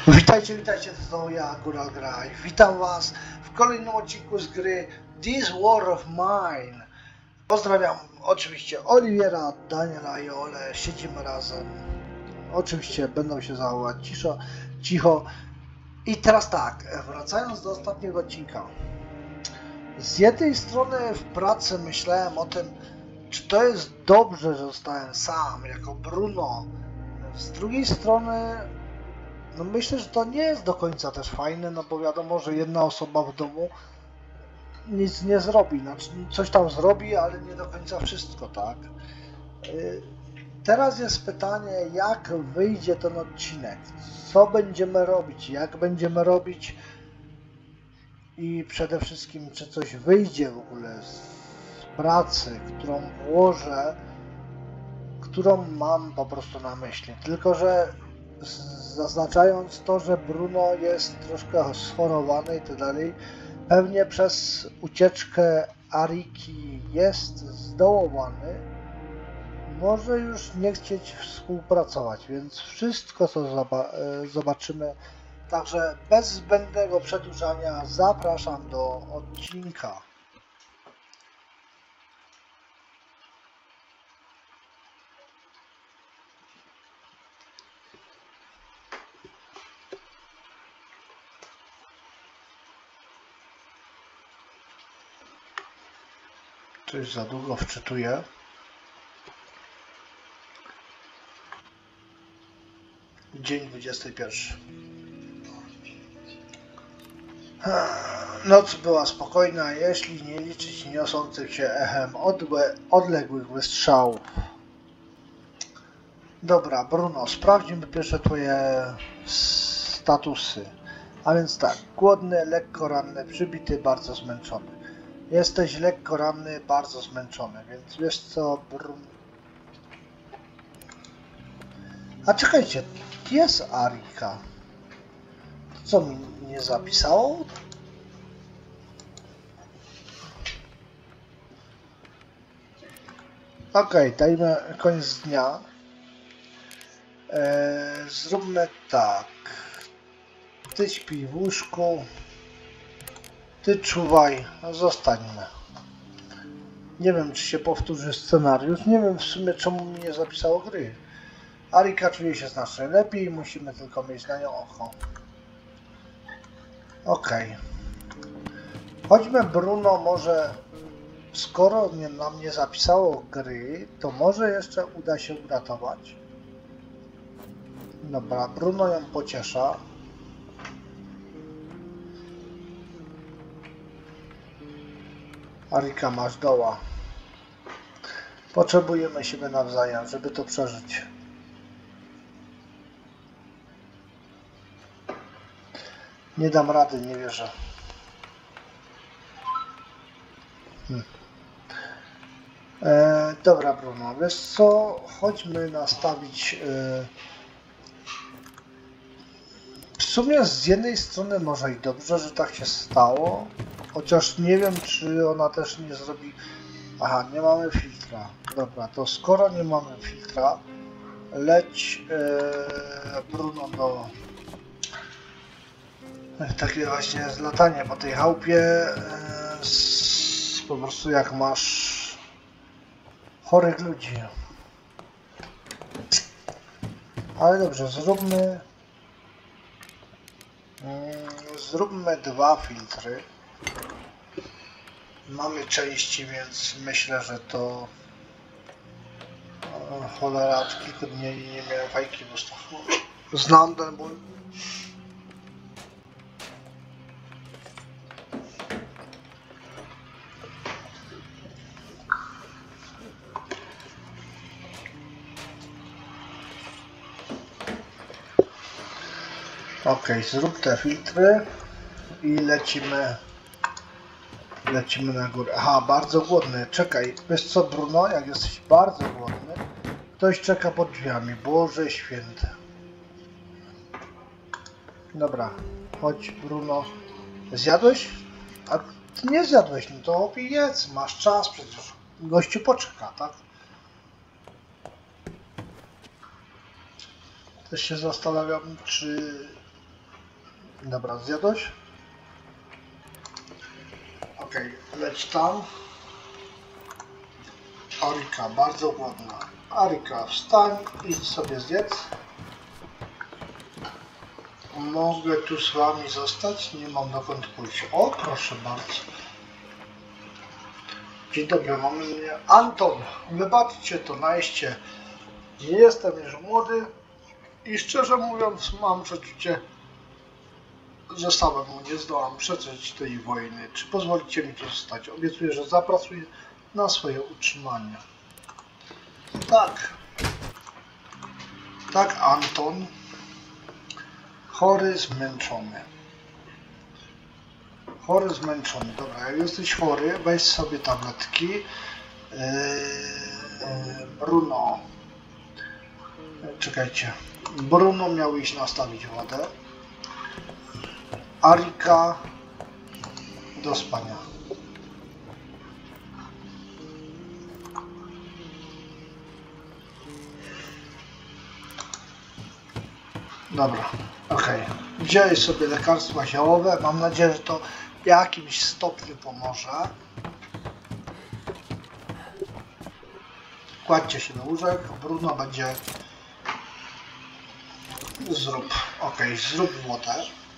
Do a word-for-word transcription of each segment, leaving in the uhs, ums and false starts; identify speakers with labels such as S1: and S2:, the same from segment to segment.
S1: Witajcie, witajcie, to znowu ja, Góral Gra i witam was w kolejnym odcinku z gry This War of Mine. Pozdrawiam oczywiście Oliwiera, Daniela i Ole, siedzimy razem. Oczywiście będą się zachować cicho, cicho. I teraz tak, wracając do ostatniego odcinka. Z jednej strony w pracy myślałem o tym, czy to jest dobrze, że zostałem sam, jako Bruno. Z drugiej strony no myślę, że to nie jest do końca też fajne, no bo wiadomo, że jedna osoba w domu nic nie zrobi, znaczy coś tam zrobi, ale nie do końca wszystko, tak? Teraz jest pytanie, jak wyjdzie ten odcinek, co będziemy robić, jak będziemy robić i przede wszystkim, czy coś wyjdzie w ogóle z pracy, którą włożę, którą mam po prostu na myśli, tylko że zaznaczając to, że Bruno jest troszkę schorowany i tak dalej, pewnie przez ucieczkę Ariki jest zdołowany, może już nie chcieć współpracować, więc wszystko co zobaczymy, także bez zbędnego przedłużania zapraszam do odcinka. Coś za długo wczytuję. Dzień dwudziesty pierwszy. Noc była spokojna, jeśli nie liczyć niosących się echem odle odległych wystrzałów. Dobra, Bruno, sprawdźmy pierwsze twoje statusy. A więc tak, głodny, lekko ranny, przybity, bardzo zmęczony. Jesteś lekko ranny, bardzo zmęczony, więc wiesz co, Brun... A czekajcie, jest Arika. To co mi nie zapisało? Okej, okay, dajmy koniec dnia. Eee, zróbmy tak. Ty śpij w łóżku. Ty czuwaj, zostańmy. Nie wiem, czy się powtórzy scenariusz. Nie wiem w sumie, czemu mi nie zapisało gry. Arika czuje się znacznie lepiej, musimy tylko mieć na nią oko. Okej. Okay. Chodźmy, Bruno, może skoro nie, nam nie zapisało gry, to może jeszcze uda się uratować. Dobra, Bruno ją pociesza. Arika, masz doła. Potrzebujemy siebie nawzajem, żeby to przeżyć. Nie dam rady, nie wierzę. Hmm. E, dobra, Bruno, wiesz co? Chodźmy nastawić... E... W sumie z jednej strony może i dobrze, że tak się stało. Chociaż nie wiem, czy ona też nie zrobi... Aha, nie mamy filtra. Dobra, to skoro nie mamy filtra, leć e, Bruno do... Takie właśnie zlatanie po tej chałupie. E, z, po prostu jak masz chorych ludzi. Ale dobrze, zróbmy... Zróbmy dwa filtry. Mamy części, więc myślę, że to o, cholera, od kilku dni nie miałem fajki w ustach. Znam ten ból. Ok, zrób te filtry i lecimy. Lecimy na górę. Aha, bardzo głodny. Czekaj, wiesz co, Bruno, jak jesteś bardzo głodny, ktoś czeka pod drzwiami. Boże święty. Dobra, chodź, Bruno. Zjadłeś? A ty nie zjadłeś, no to jedz, masz czas przecież. Gościu poczeka, tak? Też się zastanawiam, czy Dobra, zjadłeś? Okej, okay, leć tam. Arika, bardzo głodna. Arika, wstań, idź sobie zjedz. Mogę tu z wami zostać? Nie mam dokąd pójść. O, proszę bardzo. Dzień dobry, mamy mnie Anton. Wybaczcie to najście. Nie jestem już młody i szczerze mówiąc mam przeczucie, że samemu nie zdołam przeżyć tej wojny. Czy pozwolicie mi tu zostać? Obiecuję, że zapracuję na swoje utrzymanie. Tak. Tak, Anton. Chory, zmęczony. Chory, zmęczony. Dobra, jak jesteś chory, weź sobie tabletki. Yy, yy, Bruno. Czekajcie. Bruno miał iść nastawić wodę. Arika do spania. Dobra, okej. Okay. Wziąłeś sobie lekarstwa ziołowe. Mam nadzieję, że to w jakimś stopniu pomoże. Kładźcie się do łóżek. Bruno będzie... Zrób. Okej, okay, zrób wodę.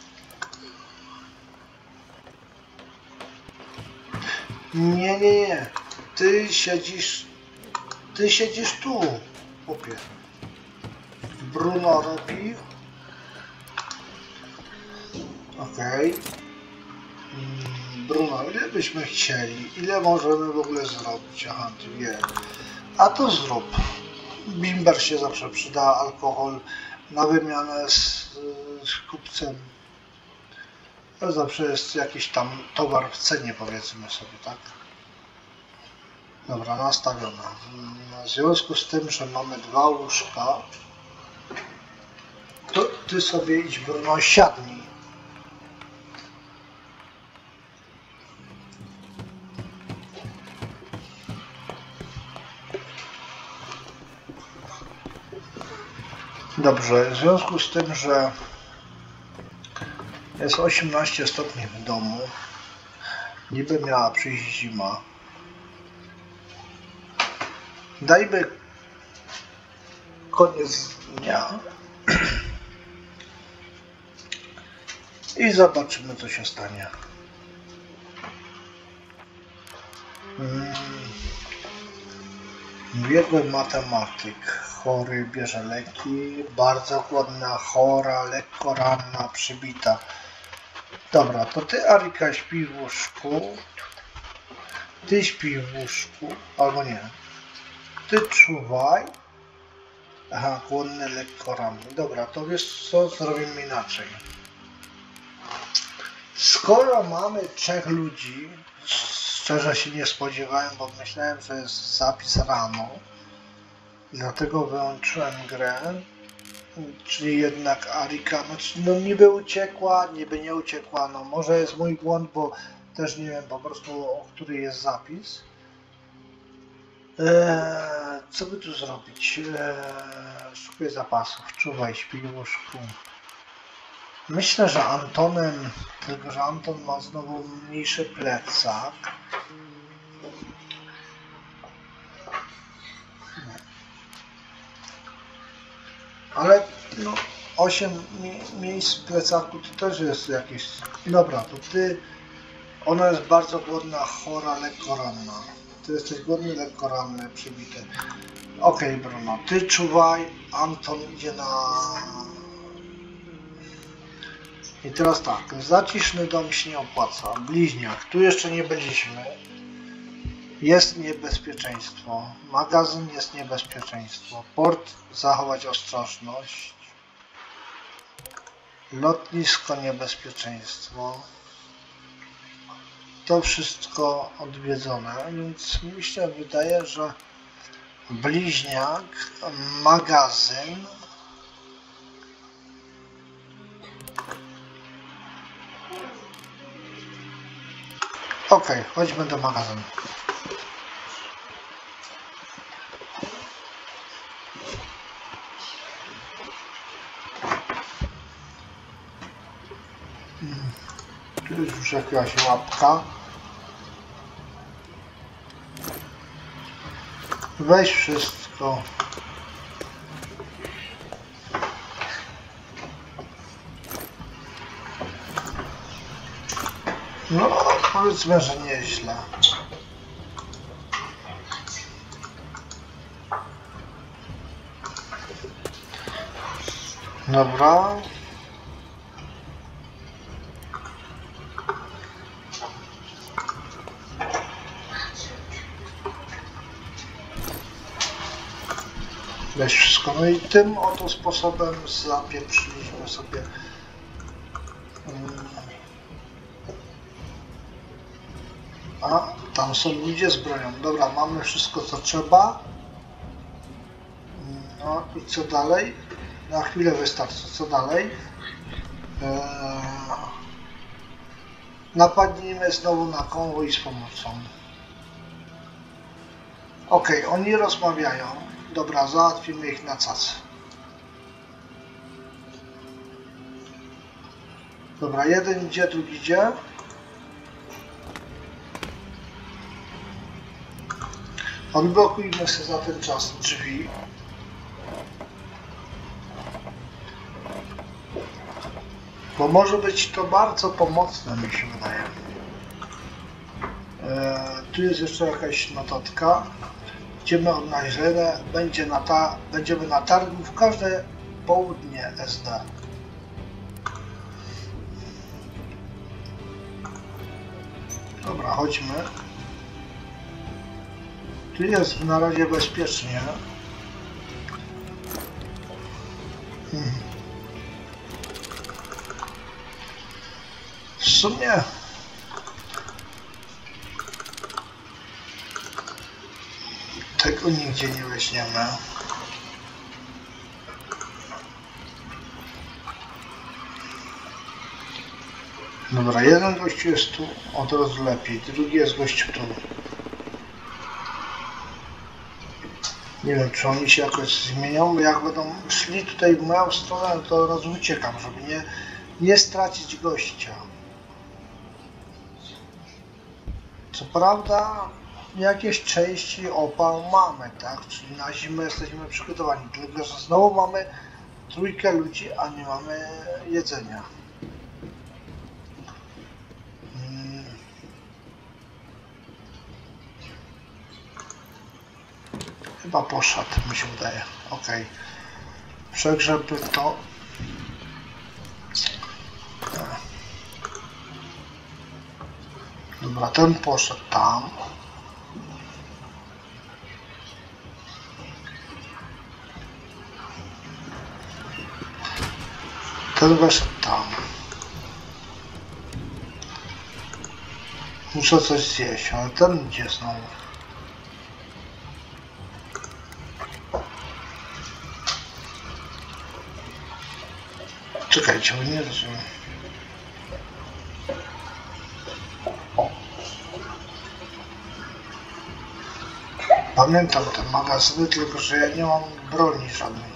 S1: Nie, nie, nie. Ty siedzisz... Ty siedzisz tu, chłopie. Bruno robi. Okej. Okay. Bruno, ile byśmy chcieli? Ile możemy w ogóle zrobić? Aha, ty wie. A to zrób. Bimber się zawsze przyda, alkohol na wymianę z, z kupcem. To zawsze jest jakiś tam towar w cenie, powiedzmy sobie, tak? Dobra, nastawiona. W związku z tym, że mamy dwa łóżka, to ty sobie idź, Bruno, siadnij. Dobrze, w związku z tym, że jest osiemnaście stopni w domu, niby miała przyjść zima, dajmy koniec dnia i zobaczymy, co się stanie. Hmm. Biegły matematyk, chory, bierze leki, bardzo głodna, chora, lekko ranna, przybita. Dobra, to ty, Arika, śpi w łóżku, ty śpi w łóżku, albo nie, ty czuwaj. Aha, głodny, lekko ranny. Dobra, to wiesz co, zrobimy inaczej. Skoro mamy trzech ludzi, szczerze się nie spodziewałem, bo myślałem, że jest zapis rano, dlatego wyłączyłem grę, czyli jednak Arika, no niby uciekła, niby nie uciekła, no może jest mój błąd, bo też nie wiem po prostu, o który jest zapis. Eee, co by tu zrobić? Eee, szukaj zapasów, czuwaj, śpi w łóżku. Myślę, że Antonem, tylko że Anton ma znowu mniejszy plecak. Ale no, osiem mi miejsc w plecaku to też jest jakieś... Dobra, to ty... Ona jest bardzo głodna, chora, lekko ranna. Ty jesteś głodny, lekko ranny, przybity. Okej, okay, Bruno, ty czuwaj, Anton idzie na... I teraz tak, zaciszny dom się nie opłaca. Bliźniak, tu jeszcze nie byliśmy. Jest niebezpieczeństwo. Magazyn jest niebezpieczeństwo. Port zachować ostrożność. Lotnisko niebezpieczeństwo. To wszystko odwiedzone, więc mi się wydaje, że bliźniak, magazyn. Ok, chodźmy do magazynu. Tu jest już jakaś łapka. Weź wszystko. No, powiedzmy, że nieźle. Dobra. Weź wszystko. No i tym oto sposobem zapieprzyliśmy sobie. A, tam są ludzie z bronią. Dobra, mamy wszystko co trzeba. No i co dalej? Na chwilę wystarczy. Co dalej? Eee... Napadnijmy znowu na konwój z pomocą. Okej, okay, oni rozmawiają. Dobra, załatwimy ich na cacy. Dobra, jeden idzie, drugi idzie. Odblokujmy sobie za ten czas drzwi. Bo może być to bardzo pomocne, mi się wydaje. Eee, tu jest jeszcze jakaś notatka. Idziemy odnalezione, będzie na ta, będziemy na targu w każde południe S D. Dobra, chodźmy. Tu jest na razie bezpiecznie. Hmm. W sumie tego nigdzie nie weźmiemy. Dobra, jeden gościu jest tu, od razu lepiej, drugi jest gościu tu. Nie wiem, czy oni się jakoś zmienią, bo jak będą szli tutaj w moją stronę, to od razu uciekam, żeby nie, nie stracić gościa. Co prawda, jakieś części opał mamy, tak? Czyli na zimę jesteśmy przygotowani, tylko że znowu mamy trójkę ludzi, a nie mamy jedzenia. Hmm. Chyba poszedł, mi się wydaje. Ok. Przegrzebmy to. Dobra, ten poszedł tam. Ten weszedł tam. Muszę coś zjeść, ale ten idzie znowu. Czekajcie, bo nie rozumiem. Pamiętam te magazyny, tylko że ja nie mam broni żadnej.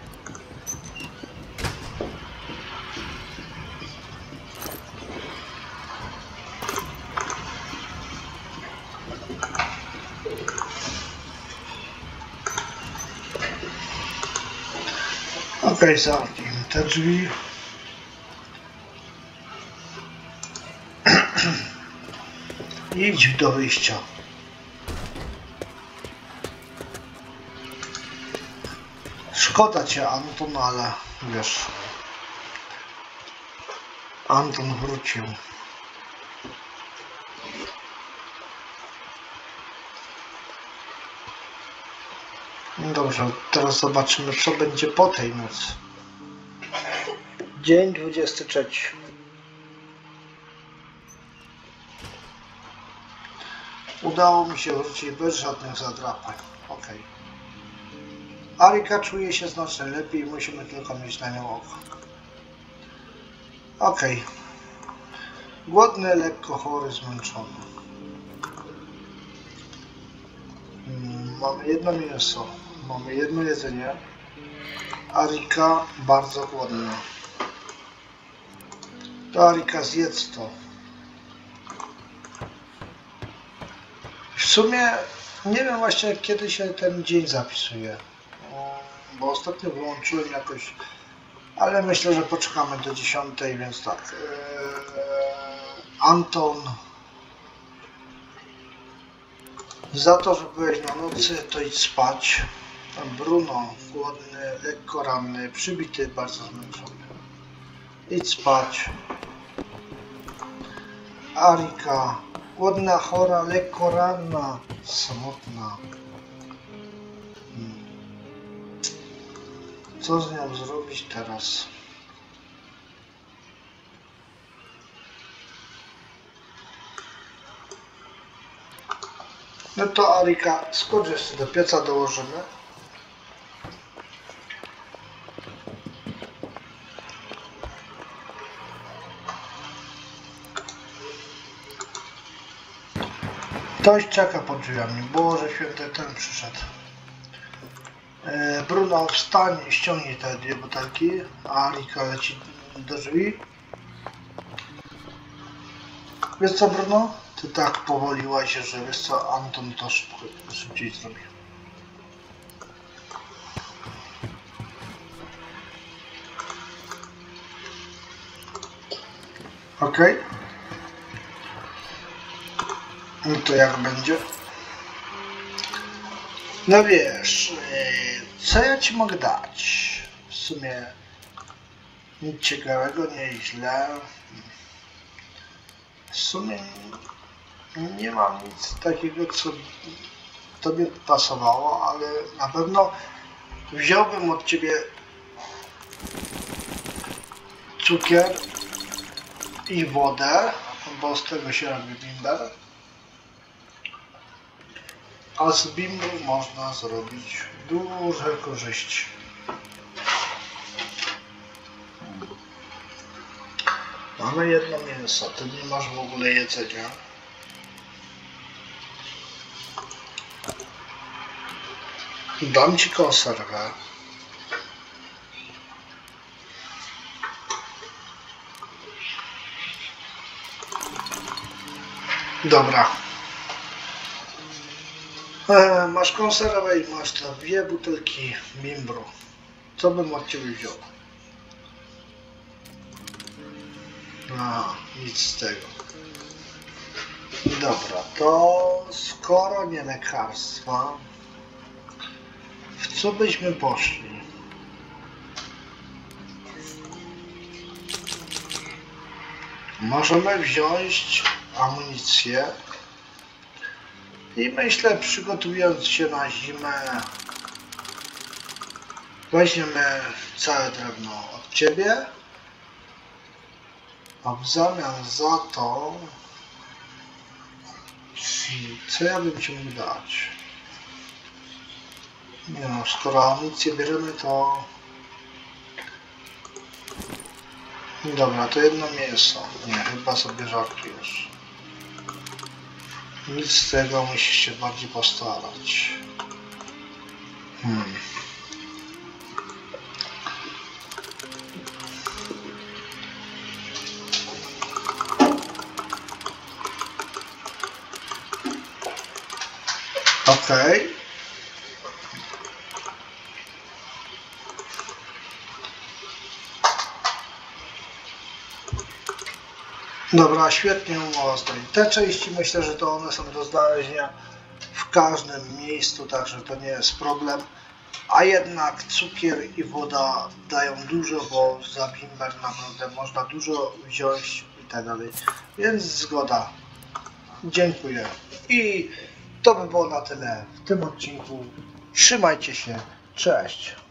S1: Okej, okay, zamknijmy te drzwi. Idź do wyjścia. Szkoda cię, Anton, ale wiesz, Anton wrócił. Dobrze, teraz zobaczymy, co będzie po tej nocy. Dzień dwudziesty trzeci. Udało mi się wrócić bez żadnych zadrapań. Ok. Arika czuje się znacznie lepiej, musimy tylko mieć na nią oko. Ok. Głodny, lekko chory, zmęczony. Hmm, mamy jedno mięso, mamy jedno jedzenie. Arika bardzo głodna. To Arika, zjedz to. sumie nie wiem właśnie kiedy się ten dzień zapisuje, bo ostatnio wyłączyłem jakoś, ale myślę, że poczekamy do dziesiątej, więc tak. Anton, za to, że byłeś na nocy, to idź spać. Bruno, głodny, lekko ranny, przybity, bardzo zmęczony. Idź spać. Arika, głodna, chora, lekko ranna, samotna. Hmm. Co z nią zrobić teraz? No to Arika, skocz jeszcze do pieca, dołożymy. Ktoś czeka pod drzwiami. Boże święty, ten przyszedł. Bruno, wstań i ściągnij te dwie butelki, a Arika leci do drzwi. Wiesz co, Bruno? Ty tak powoli łazisz, że wiesz co, Anton to szybciej zrobi. Okej. No to jak będzie? No wiesz, co ja ci mogę dać? W sumie nic ciekawego, nieźle. W sumie nie mam nic takiego, co tobie pasowało, ale na pewno wziąłbym od ciebie cukier i wodę, bo z tego się robi bimber. A z bimbru można zrobić duże korzyści. Mamy jedno mięso, ty nie masz w ogóle jedzenia. Dam ci konserwę. Dobra. E, masz konserwę i masz te dwie butelki bimbru. Co bym od ciebie wziął? A, nic z tego. Dobra, to skoro nie lekarstwa, w co byśmy poszli? Możemy wziąć amunicję i myślę, przygotowując się na zimę, weźmiemy całe drewno od ciebie, a w zamian za to, co ja bym ci mógł dać? Nie no, skoro amunicję bierzemy, to... Dobra, to jedno mięso. Nie, chyba sobie żartujesz. Nic z tego, musisz się bardziej postarać. Hmm. Okej. Okay. Dobra, świetnie umowa stoi. Te części myślę, że to one są do znalezienia w każdym miejscu, także to nie jest problem. A jednak cukier i woda dają dużo, bo za bimber naprawdę można dużo wziąć i tak dalej. Więc zgoda. Dziękuję. I to by było na tyle w tym odcinku. Trzymajcie się. Cześć.